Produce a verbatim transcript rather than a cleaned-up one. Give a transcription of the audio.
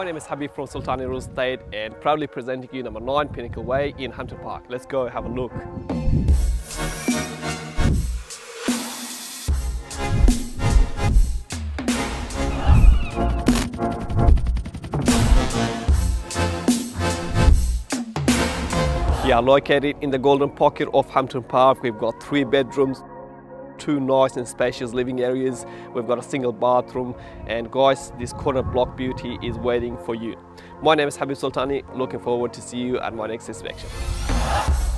My name is Habib from Sultani Real Estate and proudly presenting you number nine Pinnacle Way in Hampton Park. Let's go have a look. We are located in the golden pocket of Hampton Park. We've got three bedrooms, two nice and spacious living areas. We've got a single bathroom, and guys, this corner block beauty is waiting for you. My name is Habib Sultani. Looking forward to see you at my next inspection.